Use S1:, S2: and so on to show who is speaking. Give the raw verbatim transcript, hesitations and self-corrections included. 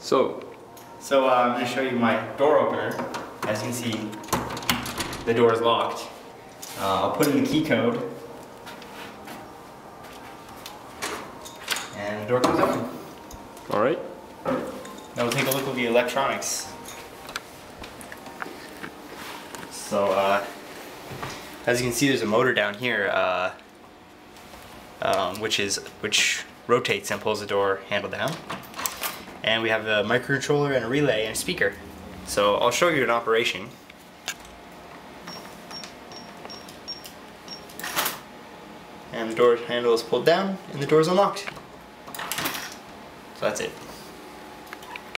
S1: So,
S2: so uh, I'm going to show you my door opener. As you can see, the door is locked. Uh, I'll put in the key code, and the door comes open.
S1: all right.
S2: Now we'll take a look at the electronics. So, uh, as you can see, there's a motor down here, uh, um, which is which rotates and pulls the door handle down. And we have a microcontroller and a relay and a speaker. So I'll show you an operation. And the door handle is pulled down, and the door is unlocked. So that's it.